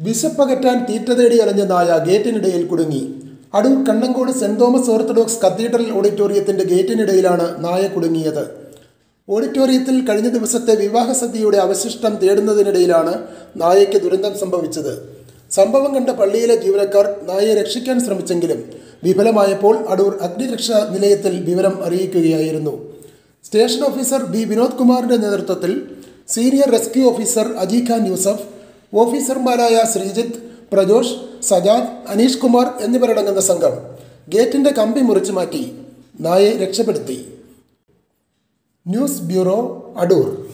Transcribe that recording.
വിശപ്പകറ്റാൻ തീറ്റ തേടി അലഞ്ഞ നായ ഗേറ്റിനിടയിൽ കുടുങ്ങി. Adoor Kannankode Saint Thomas Orthodox Cathedral ഓഡിറ്റോറിയത്തിന്റെ ഗേറ്റിനിടയിലാണ് നായ കുടുങ്ങിയത്. ഓഡിറ്റോറിയത്തിൽ കഴിഞ്ഞ ദിവസത്തെ വിവാഹ സദ്യയുടെ അവശിഷ്ടം തേടുന്നതിനിടയിലാണ് നായയ്ക്ക് ദുരന്തം സംഭവിച്ചത്. സംഭവം കണ്ട പള്ളിയിലെ ജീവനക്കാർ നായയെ രക്ഷിക്കാൻ ശ്രമിച്ചെങ്കിലും വിഫലമായപ്പോൾ അടൂർ അഗ്നിരക്ഷാ നിലയത്തിൽ വിവരം അറിയിക്കുകയായിരുന്നു. സ്റ്റേഷൻ ഓഫീസർ ബി വിനോദ് കുമാറിന്റെ നേതൃത്വത്തിൽ senior rescue officer Aji Khan Yusuf, ഓഫീസർമാരായ ശ്രീജിത്ത്, പ്രജോഷ്, സജാദ്, അനീഷ് കുമാർ എന്നിവരടങ്ങുന്ന സംഘം ഗേറ്റിന്റെ കമ്പി മുറിച്ചു മാറ്റി നായയെ രക്ഷപ്പെടുത്തി. News bureau, Adoor.